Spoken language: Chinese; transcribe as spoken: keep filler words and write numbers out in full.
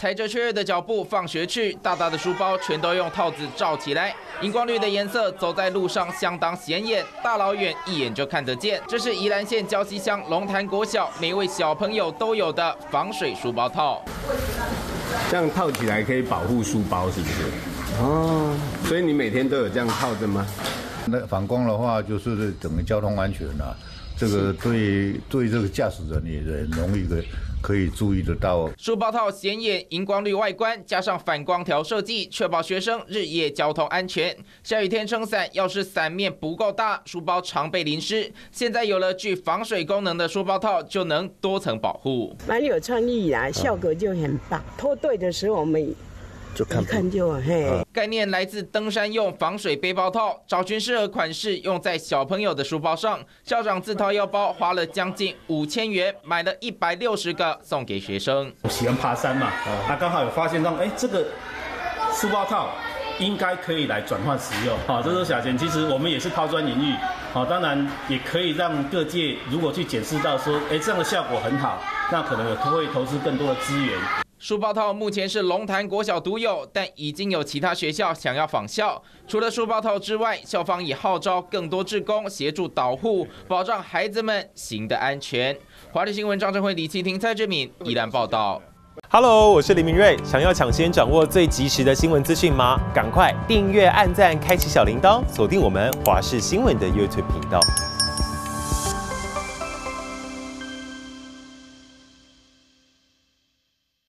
踩着雀跃的脚步放学去，大大的书包全都用套子罩起来。荧光绿的颜色走在路上相当显眼，大老远一眼就看得见。这是宜兰县礁溪乡龙潭国小每位小朋友都有的防水书包套。 这样套起来可以保护书包，是不是？哦，所以你每天都有这样套着吗？ 那反光的话，就是整个交通安全啊。 这个对对这个驾驶人也很容易的可以注意得到。 书包套显眼荧光绿外观，加上反光条设计，确保学生日夜交通安全。下雨天撑伞，要是伞面不够大，书包常被淋湿。现在有了具防水功能的书包套，就能多层保护。 蛮有创意啦，效果就很棒。脱队的时候我们。 就看一看就嘿， 概念来自登山用防水背包套，找寻适合款式用在小朋友的书包上。校长自掏腰包花了将近五千元，买了一百六十个送给学生。 我喜欢爬山嘛，他刚好有发现到，哎，这个书包套应该可以来转换使用。好，这是小钱，其实我们也是抛砖引玉。好，当然也可以让各界如果去检视到说，哎，这样的效果很好，那可能有会投资更多的资源。 书包套目前是龙潭国小独有，但已经有其他学校想要仿效。除了书包套之外，校方也号召更多志工协助导护，保障孩子们行的安全。华视新闻张正辉、李启廷、蔡志敏宜兰报道。 Hello， 我是林明瑞。想要抢先掌握最及时的新闻资讯吗？赶快订阅、按赞、开启小铃铛，锁定我们华视新闻的 YouTube 频道。